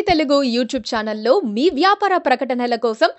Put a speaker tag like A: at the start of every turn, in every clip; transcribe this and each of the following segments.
A: Telugu YouTube ఛానల్లో మీ వ్యాపార ప్రకటనల కోసం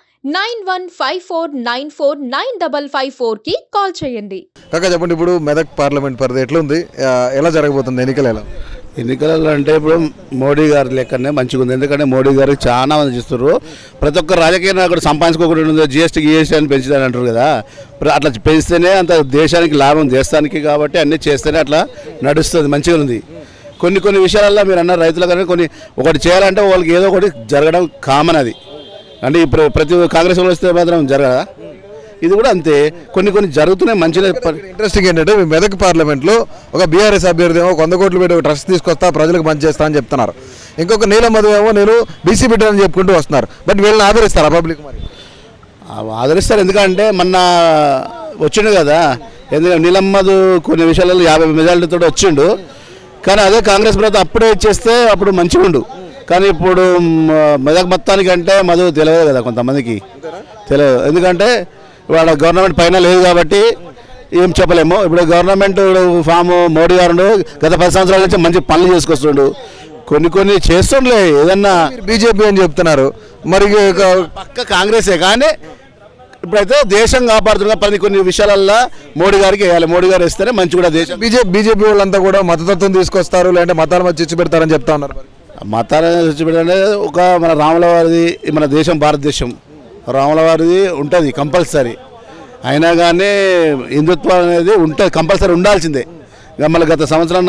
A: 9154949554 కి కాల్ చేయండి.
B: కాకా చెప్పండి, ఇప్పుడు మెదక్ పార్లమెంట్ పరిధి ఎట్లుంది, ఎలా జరగబోతుంది ఎన్నికలు?
C: ఎన్నికలలో అంటే ఇప్పుడు మోడీ గారి లెక్కనే మంచిగా ఉంది. ఎందుకంటే మోడీ గారికి చాలా మంది చూస్తారు. ప్రతి ఒక్క రాజకీయ నాయకుడు సంపాదించుకోకుండా జిఎస్టీ అని పెంచుదని అంటారు కదా, అట్లా పెంచితేనే అంత దేశానికి లాభం దేశానికి, కాబట్టి అన్నీ చేస్తేనే అట్లా నడుస్తుంది, మంచిగా ఉంది. కొన్ని విషయాలలో మీరు అన్న రైతుల కానీ ఒకటి చేయాలంటే వాళ్ళకి ఏదో ఒకటి జరగడం కామన్. అది అంటే ఇప్పుడు ప్రతి కాంగ్రెస్ వాళ్ళు వస్తే మాత్రం జరగదా, ఇది కూడా అంతే. కొన్ని జరుగుతున్నాయి మంచిగా.
B: ఇంట్రెస్టింగ్ ఏంటంటే మెదక్ పార్లమెంట్లో ఒక బీఆర్ఎస్ అభ్యర్థి ఏమో 100 కోట్లు పెట్టి ఒక ట్రస్ట్ తీసుకొస్తా ప్రజలకు మంచి చేస్తా అని చెప్తున్నారు. ఇంకొక నీలమధు ఏమో నేను బీసీ బిడ్డ అని చెప్పుకుంటూ వస్తున్నారు. బట్ వీళ్ళని ఆదరిస్తారా పబ్లిక్? మరి
C: ఆదరిస్తారు, ఎందుకంటే మొన్న వచ్చిండు కదా. ఎందుకంటే నీలమధు కొన్ని విషయాలలో 50 మెజారిటీతో వచ్చిండు. కానీ అదే కాంగ్రెస్ ప్రభుత్వం అప్పుడే ఇచ్చేస్తే అప్పుడు మంచిగా ఉండు. కానీ ఇప్పుడు మెదక్ మొత్తానికి అంటే మధు తెలియదు కదా, కొంతమందికి తెలియదు. ఎందుకంటే వాళ్ళ గవర్నమెంట్ పైన లేదు కాబట్టి ఏం చెప్పలేము. ఇప్పుడు గవర్నమెంట్ ఫామ్ మోడీ గారు గత 10 సంవత్సరాల నుంచి మంచి పనులు చేసుకొస్తుండు, కొన్ని చేస్తుండలే. ఏదన్నా
B: బీజేపీ అని చెప్తున్నారు, మరి
C: పక్క కాంగ్రెసే. కానీ ఇప్పుడైతే దేశం కాపాడుతున్న కొన్ని విషయాలల్లో మోడీ గారికి వేయాలి. మోడీ గారు వేస్తేనే మంచి కూడా దేశం.
B: బీజేపీ వాళ్ళంతా కూడా మతతత్వం తీసుకొస్తారు, లేదంటే మతాల మధ్య చిచ్చు పెడతారని చెప్తా ఉన్నారు.
C: మతాలను చిచ్చు పెడతారంటే ఒక మన రాముల వారిది, మన దేశం భారతదేశం, రాముల వారిది ఉంటుంది కంపల్సరీ. అయినా కానీ హిందుత్వం అనేది ఉంటుంది, కంపల్సరీ ఉండాల్సిందే. మళ్ళీ గత సంవత్సరం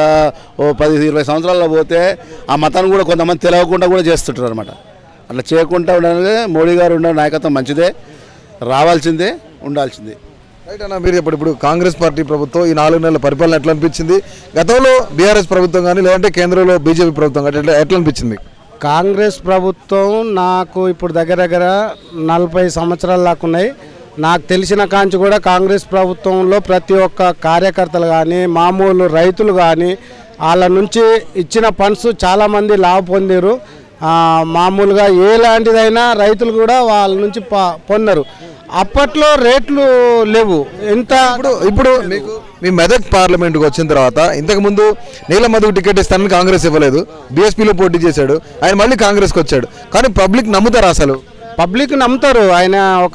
C: 10-20 సంవత్సరాల్లో పోతే ఆ మతాన్ని కూడా కొంతమంది తెలియకుండా కూడా చేస్తుంటారు అనమాట. అట్లా చేయకుండా ఉండడానికి మోడీ గారు ఉండే నాయకత్వం మంచిదే, రావాల్సిందే, ఉండాల్సిందే.
B: రైట్ అన్న, మీరు ఇప్పుడు కాంగ్రెస్ పార్టీ ప్రభుత్వం ఈ 4 నెలల పరిపాలన ఎట్లా అనిపించింది? గతంలో బీఆర్ఎస్ ప్రభుత్వం కానీ లేదంటే కేంద్రంలో బీజేపీ ప్రభుత్వం కానీ ఎట్లా అనిపించింది?
D: కాంగ్రెస్ ప్రభుత్వం నాకు ఇప్పుడు దగ్గర 40 సంవత్సరాల దాకా ఉన్నాయి. నాకు తెలిసిన కాంచి కూడా కాంగ్రెస్ ప్రభుత్వంలో ప్రతి ఒక్క కార్యకర్తలు కానీ మామూలు రైతులు కానీ వాళ్ళ నుంచి ఇచ్చిన ఫండ్స్ చాలామంది లాభ పొందారు. మామూలుగా ఎలాంటిదైనా రైతులు కూడా వాళ్ళ నుంచి పొందరు. అప్పట్లో రేట్లు లేవు.
B: ఇప్పుడు మీకు మీ మెదక్ పార్లమెంట్కి వచ్చిన తర్వాత ఇంతకుముందు నీలమధుకు టికెట్ ఇస్తానని కాంగ్రెస్ ఇవ్వలేదు, బీఎస్పీలో పోటీ చేశాడు, ఆయన మళ్ళీ కాంగ్రెస్కి వచ్చాడు. కానీ పబ్లిక్ నమ్ముతారు? అసలు
D: పబ్లిక్ నమ్ముతారు. ఆయన ఒక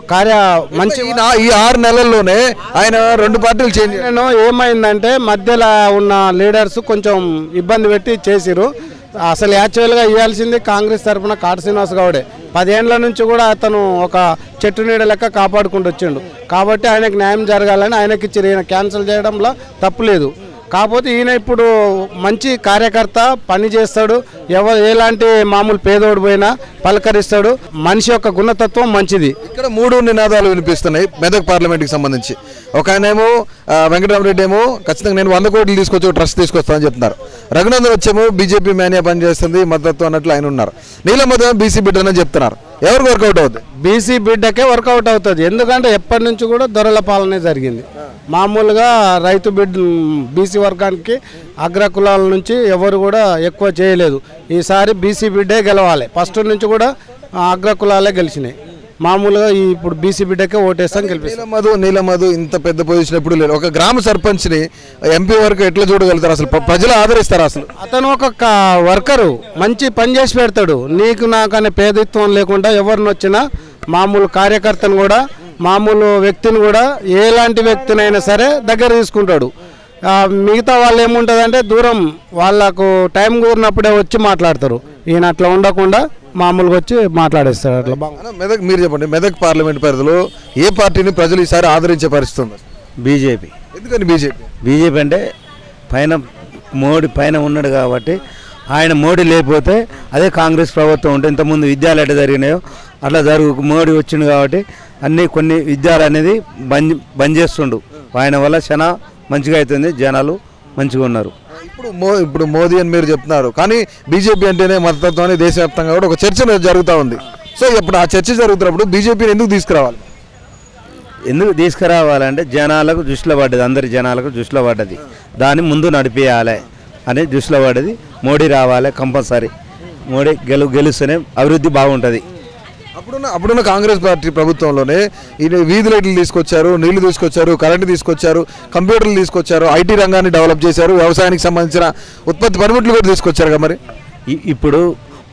D: మంచి
B: ఈ 6 నెలల్లోనే ఆయన 2 పార్టీలు చేంజ్.
D: ఏమైందంటే మధ్యలో ఉన్న లీడర్స్ కొంచెం ఇబ్బంది పెట్టి చేసిరు. అసలు యాక్చువల్గా ఇవ్వాల్సింది కాంగ్రెస్ తరఫున కాట శ్రీనివాస్ గౌడే. 10 ఏళ్ల నుంచి కూడా అతను ఒక చెట్టు నీడ లెక్క కాపాడుకుంటూ వచ్చిండు. కాబట్టి ఆయనకు న్యాయం జరగాలని ఆయనకి ఇచ్చి ఈయన క్యాన్సిల్ చేయడంలో తప్పులేదు. కాకపోతే ఈయన ఇప్పుడు మంచి కార్యకర్త, పని చేస్తాడు, ఎలాంటి మామూలు పేదోడు పోయినా పలకరిస్తాడు. మనిషి యొక్క గుణతత్వం మంచిది.
B: ఇక్కడ 3 నినాదాలు వినిపిస్తున్నాయి మెదక్ పార్లమెంట్కి సంబంధించి. ఒక ఆయనేమో వెంకటరామరెడ్డి ఏమో ఖచ్చితంగా నేను 100 కోట్లు తీసుకొచ్చి ట్రస్ట్ తీసుకొస్తానని చెప్తున్నారు. రఘునందన్ వచ్చేమో బీజేపీ మేనియా పనిచేస్తుంది, మద్దతు అన్నట్లు ఆయన ఉన్నారు. నీలమధు బీసీ బిడ్డ అని చెప్తున్నారు. ఎవరికి వర్కౌట్ అవుతుంది?
D: బీసీ బిడ్డకే వర్కౌట్ అవుతుంది. ఎందుకంటే ఎప్పటి నుంచి కూడా దొరల పాలనే జరిగింది. మామూలుగా రైతు బీసీ వర్గానికి అగ్రకులాల నుంచి ఎవరు కూడా ఎక్కువ చేయలేదు. ఈసారి బీసీ బిడ్డే గెలవాలి. ఫస్ట్ నుంచి కూడా అగ్రకులాలే గెలిచినాయి. మామూలుగా ఇప్పుడు బీసీ బిడ్డకే ఓటేస్తాం, గెలిపిస్తాం.
B: నీలమధు ఇంత పెద్ద పొజిషన్ ఎప్పుడు లేదు. ఒక గ్రామ సర్పంచ్ని ఎంపీ వరకు ఎట్లా చూడగలుగుతారు? అసలు ప్రజలు ఆదరిస్తారు? అసలు
D: అతను ఒక వర్కరు, మంచి పని చేసి పెడతాడు. నీకు నాకనే పేదత్వం లేకుండా ఎవరిని వచ్చినా మామూలు కార్యకర్తను కూడా మామూలు వ్యక్తిని కూడా ఎలాంటి వ్యక్తినైనా సరే దగ్గర తీసుకుంటాడు. మిగతా వాళ్ళు ఏముంటుందంటే దూరం, వాళ్ళకు టైం కూరినప్పుడే వచ్చి మాట్లాడతారు. ఈయన అట్లా ఉండకుండా మామూలుగా వచ్చి మాట్లాడేస్తారు. అట్లా
B: మెదక్ మీరు చెప్పండి, మెదక్ పార్లమెంట్ పరిధిలో ఏ పార్టీని ప్రజలు ఈసారి ఆదరించే పరిస్థితి ఉంది?
E: బీజేపీ.
B: ఎందుకని బీజేపీ?
E: బీజేపీ అంటే మోడీ పైన ఉన్నాడు కాబట్టి. ఆయన మోడీ లేకపోతే అదే కాంగ్రెస్ ప్రభుత్వం ఉంటే ఇంతకుముందు విద్యాలు ఎట్లా జరిగినాయో అట్లా మోడీ వచ్చిండు కాబట్టి కొన్ని విద్యాలు అనేది బంద్ చేస్తుండు. ఆయన వల్ల చాలా మంచిగా అవుతుంది, జనాలు మంచిగా ఉన్నారు.
B: ఇప్పుడు మోదీ అని మీరు చెప్తున్నారు, కానీ బీజేపీ అంటేనే మతతత్వాన్ని దేశవ్యాప్తంగా కూడా ఒక చర్చ జరుగుతూ ఉంది. సో ఇప్పుడు ఆ చర్చ జరుగుతున్నప్పుడు బీజేపీని ఎందుకు
E: తీసుకురావాలంటే జనాలకు దృష్టిలో పడ్డది, అందరి జనాలకు దృష్టిలో పడ్డది. దాన్ని ముందు నడిపేయాలి అని దృష్టిలో పడ్డది. మోడీ రావాలి కంపల్సరీ. మోడీ గెలుస్తేనే అభివృద్ధి బాగుంటుంది.
B: అప్పుడున్న కాంగ్రెస్ పార్టీ ప్రభుత్వంలోనే వీధి లైట్లు తీసుకొచ్చారు, నీళ్లు తీసుకొచ్చారు, కరెంటు తీసుకొచ్చారు, కంప్యూటర్లు తీసుకొచ్చారు, ఐటీ రంగాన్ని డెవలప్ చేశారు, వ్యవసాయానికి సంబంధించిన ఉత్పత్తి పనిముట్లు కూడా తీసుకొచ్చారు కదా. మరి
E: ఇప్పుడు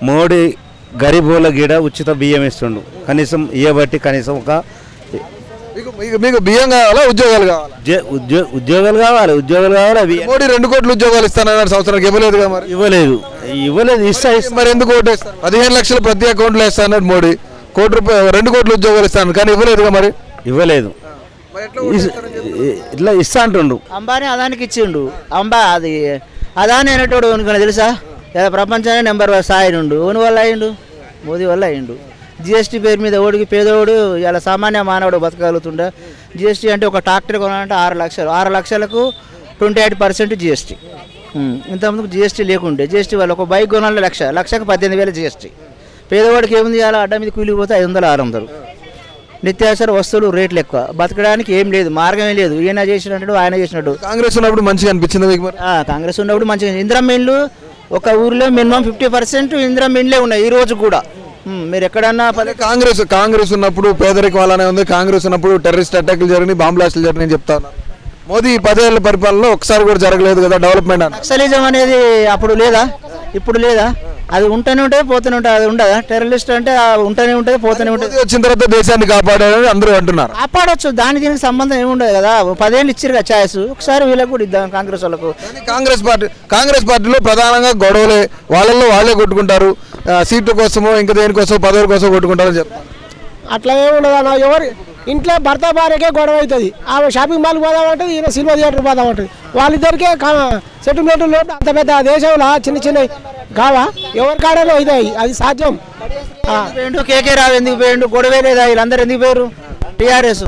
E: మోడీ గరీబుల గీడ ఉచిత బియ్యం ఇస్తుండు, కనీసం ఇవ్వబట్టి కనీసం ఒక
B: మీకు బియ్యం కావాలా, ఉద్యోగాలు కావాలా?
E: ఉద్యోగాలు కావాలి.
B: మోడీ 2 కోట్ల ఉద్యోగాలు ఇస్తానన్నారు, సంవత్సరానికి ఇవ్వలేదు మరి.
E: ఇవ్వలేదు.
B: మరి ఎందుకు ఓటేస్తారు? 15 లక్షలు ప్రతి అకౌంట్లో ఇస్తానన్నాడు మోడీ, 1 కోటి 2 కోట్ల ఉద్యోగాలు ఇస్తాను కానీ ఇవ్వలేదుగా మరి.
E: ఇవ్వలేదు, ఇట్లా ఇస్తా అంటుండు.
F: అంబానీ అదానికి ఇచ్చిండు. అది అదాని అనేటోడు అనుకున్నా తెలుసా, ప్రపంచాన్ని నెంబర్ 1 స్థాయి నుండు. ఓని వల్ల అయ్యిండు, మోదీ వల్ల అయ్యిండు. జిఎస్టీ పేరు మీద ఓడికి పేదోడు ఇలా సామాన్య మానవుడు బతకగలుగుతుండే. జిఎస్టీ అంటే ఒక ట్రాక్టర్ కొనాలంటే 6 లక్షలు, 6 లక్షలకు 28% జిఎస్టీ. ఇంతకుముందుకు జిఎస్టీ లేకుండే. జిఎస్టీ వల్ల ఒక బైక్ కొనాలంటే లక్షకు 18,000 జిఎస్టీ. పేదవాడికి ఏముంది, అలా అడ్డ మీద కూలిపోతే 500, 600. నిత్యావసర వస్తువులు రేట్లు ఎక్కువ, బతకడానికి ఏం లేదు, మార్గమే లేదు. ఈయన చేసినట్టు ఆయన చేసినట్టు.
B: కాంగ్రెస్ ఉన్నప్పుడు మంచిగా అనిపించింది మీకు?
F: కాంగ్రెస్ ఉన్నప్పుడు మంచిగా. ఇందిరమ్మ ఇండ్లు ఒక ఊరిలో మినిమం 50% ఇందిరమ్మ ఇండ్లే ఉన్నాయి ఈ రోజు కూడా. మీరు ఎక్కడన్నా
B: కాంగ్రెస్ ఉన్నప్పుడు పేదరికం అలానే ఉంది, కాంగ్రెస్ ఉన్నప్పుడు టెర్రరిస్ట్ అటాక్లు జరిగినాయి, బాంబ్ బ్లాస్టులు జరిగినాయి అని చెప్తా ఉన్నారు. మోదీ 10 ఏళ్ల పరిపాలనలో ఒకసారి కూడా జరగలేదు కదా డెవలప్మెంట్.
F: నక్సలిజం అనేది అప్పుడు లేదా, ఇప్పుడు లేదా? అది ఉంటూనే ఉంటుంది, పోతూనే ఉంటుంది. అది ఉండదా? టెర్రరిస్ట్ అంటే ఉంటూనే ఉంటుంది, పోతూనే ఉంటుంది.
B: వచ్చిన తర్వాత దేశాన్ని కాపాడాలని అందరూ అంటున్నారు.
F: కాపాడొచ్చు, దీనికి సంబంధం ఏముండదు కదా. 10 ఏళ్ళు ఇచ్చారు కదా ఛాయిస్, ఒకసారి వీళ్ళకి కూడా ఇద్దాం కాంగ్రెస్ వాళ్ళకు.
B: కాంగ్రెస్ పార్టీలో ప్రధానంగా గొడవలే, వాళ్ళల్లో వాళ్ళే కొట్టుకుంటారు, సీట్ల కోసమో ఇంకా దేనికోసం పదవుల కోసం కొట్టుకుంటారని చెప్తారు.
G: అట్లా ఏముండదు అన్న. ఎవరు ఇంట్లో భర్త భార్యకే గొడవ అవుతుంది. ఆమె షాపింగ్ మాల్కి పోదామంటుంది, ఈయన సినిమా థియేటర్ పోదామంటుంది. వాళ్ళిద్దరికే సెటిల్మెంట్ లోటు. అంత పెద్ద దేశంలో చిన్న చిన్న కావా ఎవరి కాడలో అవుతాయి, అది సాధ్యం.
F: కేకే రావు ఎందుకు పోయిండు? గొడవే లేదా? వీళ్ళందరూ ఎందుకు పోయారు? టీఆర్ఎస్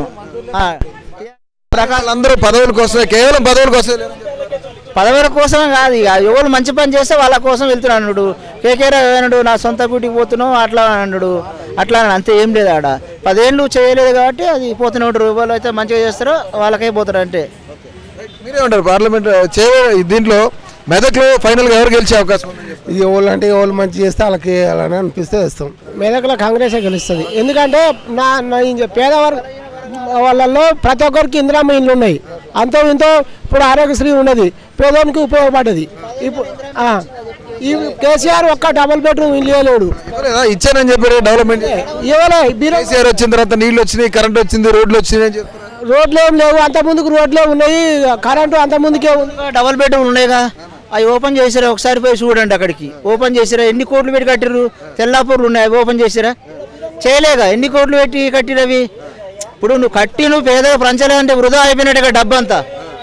B: అందరూ పదవుల కోసమే, కేవలం పదవుల కోసమే.
F: పదవుల కోసమే కాదు, ఇక ఎవరు మంచి పని చేస్తే వాళ్ళ కోసం వెళ్తున్నాడు. కేకే రావు అన్నాడు నా సొంత గుడికి పోతున్నావు అట్లా అన్నాడు. అట్లా అంతే, ఏం లేదు ఆడ. 10 ఏళ్ళు చేయలేదు కాబట్టి అది పోతూనే ఉంటారు. ఎవరు అయితే మంచిగా చేస్తారో వాళ్ళకే పోతారు అంటే.
B: మీరే ఉంటారు పార్లమెంట్ దీంట్లో మెదక్లో ఫైనల్గా ఎవరు గెలిచే అవకాశం ఉంది?
G: ఇది ఎవరు అంటే ఎవరు మంచి చేస్తే వాళ్ళకి వేయాలని అనిపిస్తే వేస్తాం. మెదక్లో కాంగ్రెసే గెలుస్తుంది. ఎందుకంటే పేదవారు వాళ్ళల్లో ప్రతి ఒక్కరికి ఇందిరమ్మ ఇండ్లు ఉన్నాయి. అంతో ఇంతో ఇప్పుడు ఆరోగ్యశ్రీ ఉన్నది, పేదవానికి ఉపయోగపడ్డది. ఇప్పుడు ఈ కేసీఆర్ ఒక్క డబుల్ బెడ్రూమ్ ఇల్లు ఇవ్వలేడు.
B: ఇచ్చానని చెప్పారు, డెవలప్మెంట్
G: ఇవ్వలే.
B: కేసీఆర్ వచ్చిన తర్వాత నీళ్ళు వచ్చినాయి, కరెంట్ వచ్చింది, రోడ్లు వచ్చినాయి.
G: రోడ్లు ఏం లేవు, అంత ముందుకు రోడ్లే ఉన్నాయి, కరెంటు అంత ముందుకే ఉంది.
F: డబుల్ బెడ్రూమ్ ఉన్నాయిగా, అవి ఓపెన్ చేసిరా ఒకసారి పోయి చూడండి. అక్కడికి ఓపెన్ చేసిరా? ఎన్ని కోట్లు పెట్టి కట్టిరు? తెల్లాపూర్లు ఉన్నాయి, అవి ఓపెన్ చేసిరా? చేయలేగా. ఎన్ని కోట్లు పెట్టి కట్టిరవి? ఇప్పుడు నువ్వు పేదగా పంచలేదంటే వృధా అయిపోయినట్టుగా డబ్బంతా.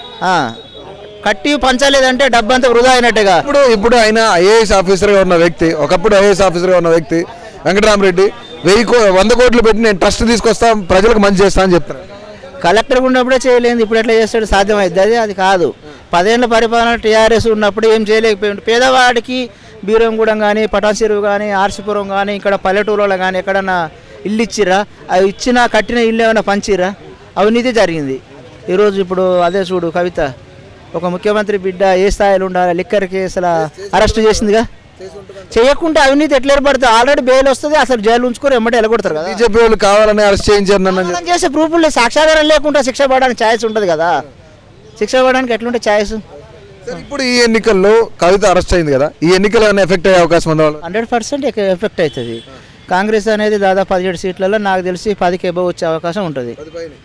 F: కట్టి పంచలేదంటే డబ్బంతా వృధా అయినట్టుగా.
B: ఇప్పుడు ఆయన ఐఏఎస్ ఆఫీసర్గా ఉన్న వ్యక్తి, ఒకప్పుడు ఐఏఎస్ ఆఫీసర్గా ఉన్న వ్యక్తి వెంకటరామరెడ్డి 100 కోట్లు పెట్టి నేను ట్రస్ట్ తీసుకొస్తా, ప్రజలకు మంచి చేస్తా అని చెప్తాను.
F: కలెక్టర్గా ఉన్నప్పుడే చేయలేదు, ఇప్పుడు ఎట్లా చేస్తాడు? సాధ్యమైంది? అది కాదు. 10 ఏళ్ల పరిపాలన టీఆర్ఎస్ ఉన్నప్పుడు ఏం చేయలేకపోయింది. పేదవాడికి బీరంగూడెం కానీ, పటాన్చెరువు కానీ, ఆర్సిపురం కానీ, ఇక్కడ పల్లెటూరులో కానీ ఎక్కడన్నా ఇల్లు ఇచ్చిరా? అవి ఇచ్చినా కట్టిన ఇల్లు ఏమైనా పంచిరా? అవినీతి జరిగింది. ఈరోజు ఇప్పుడు అదే చూడు, కవిత ఒక ముఖ్యమంత్రి బిడ్డ ఏ స్థాయిలో ఉండాలి, లిక్కర్ కేసుల అరెస్ట్ చేసిందిగా. చేయకుంటే అవినీతి ఎట్లా ఏర్పడుతుంది? ఆల్రెడీ బెయిల్ వస్తుంది, అసలు జైలు ఉంచుకొని ఎమ్మటే వెళ్ళగొడతారు కదా.
B: బీజేపీ వాళ్ళు కావాలని అరెస్ట్ చేయించారు
F: చేసే ప్రూఫ్లు సాక్ష్యాధారం లేకుండా శిక్ష పడడానికి ఛాయిస్ ఉంటుంది కదా. శిక్ష పడడానికి ఎట్లుంటే ఛాయిస్?
B: ఇప్పుడు ఈ ఎన్నికల్లో కవిత అరెస్ట్ అయింది కదా, ఈ ఎన్నికలు ఎఫెక్ట్ అయ్యే అవకాశం ఉంది?
F: 100% ఎఫెక్ట్ అవుతుంది. కాంగ్రెస్ అనేది దాదాపు 17 సీట్లలో నాకు తెలిసి 10కి ఎబో వచ్చే అవకాశం ఉంటుంది.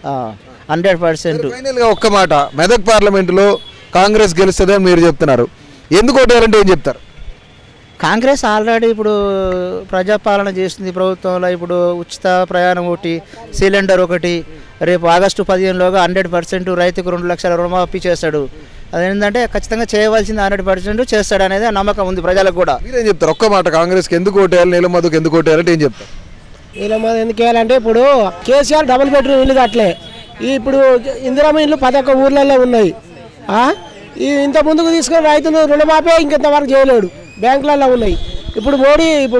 F: 100%.
B: ఫైనల్గా ఒక్క మాట, మెదక్ పార్లమెంటులో కాంగ్రెస్ గెలుస్తుందని మీరు చెప్తున్నారు, ఎందుకు ఓటేయాలంటే ఏం చెప్తారు?
F: కాంగ్రెస్ ఆల్రెడీ ఇప్పుడు ప్రజాపాలన చేస్తుంది ప్రభుత్వంలో. ఇప్పుడు ఉచిత ప్రయాణం ఒకటి, సిలిండర్ ఒకటి, రేపు ఆగస్టు 15లోగా 100% రైతుకు 2 లక్షల రుణమాఫీ చేస్తాడు. అదేంటంటే ఖచ్చితంగా చేయవలసింది 100% చేస్తాడు అనేది నమ్మకం ఉంది ప్రజలకు కూడా.
B: మీరేం చెప్తారు? ఒక్క మాట, కాంగ్రెస్కి ఎందుకు ఓటేయాలి, నీలమధుకు ఎందుకు ఓటేయాలంటే ఏం చెప్తారు?
G: నీలమధు ఎందుకు వేయాలంటే ఇప్పుడు కేసీఆర్ డబుల్ బెడ్రూమ్ ఇల్లు కట్టలే. ఇప్పుడు ఇందిరమ్మ ఇల్లు 11 ఊర్లలో ఉన్నాయి. ఇంత ముందుకు తీసుకుని రైతులు రుణమాఫీ ఇంకెంతవరకు చేయలేడు, బ్యాంకులలో ఉన్నాయి. ఇప్పుడు మోడీ ఇప్పుడు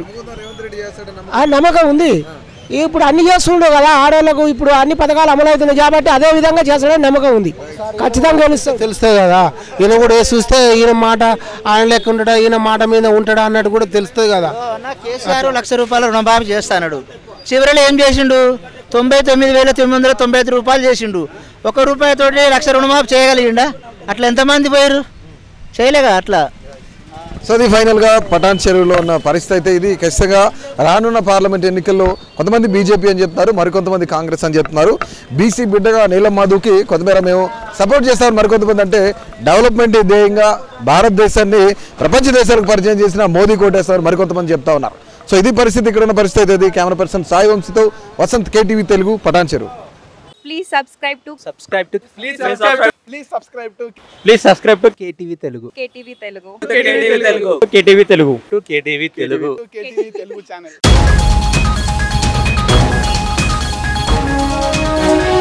G: నమ్మకం ఉంది. ఇప్పుడు అన్ని చేస్తుండవు కదా ఆడవాళ్ళకు, ఇప్పుడు అన్ని పథకాలు అమలు అవుతున్నాయి కాబట్టి అదే విధంగా చేస్తాడని నమ్మకం ఉంది. ఖచ్చితంగా తెలుస్తుంది కదా. ఈయన కూడా చూస్తే ఈయన మాట ఆయన లెక్క ఉంటాడా, ఈయన మాట మీద ఉంటాడా అన్నట్టు కూడా తెలుస్తుంది కదా.
F: కేసీఆర్ 1 లక్ష రూపాయల రుణమాఫీ చేస్తాడు. చివరిలో ఏం చేసిండు? 99,995 రూపాయలు చేసిండు. 1 రూపాయతోటి 1 లక్ష రుణమాఫీ చేయగలిగిండా? అట్లా ఎంతమంది పోయారు? చేయలేగా. అట్లా
B: సో అది ఫైనల్గా పటాన్ చెరువులో ఉన్న పరిస్థితి అయితే ఇది. ఖచ్చితంగా రానున్న పార్లమెంట్ ఎన్నికల్లో కొంతమంది బీజేపీ అని చెప్తున్నారు, మరికొంతమంది కాంగ్రెస్ అని చెప్తున్నారు. బీసీ బిడ్డగా నీలం మధుకి కొంతమేర మేము సపోర్ట్ చేస్తామని మరికొంతమంది అంటే డెవలప్మెంట్ ధ్యేయంగా భారతదేశాన్ని ప్రపంచ దేశాలకు పరిచయం చేసిన మోదీ కోటేస్తారు మరికొంతమంది చెప్తా ఉన్నారు. సో ఇది పరిస్థితి, ఇక్కడ ఉన్న పరిస్థితి అయితే. కెమెరా పర్సన్ సాయి వంశీతో Vasanth, KTV Telugu, Patancheru.
H: Please subscribe to
I: KTV Telugu.
H: KTV Telugu.
I: KTV Telugu channel.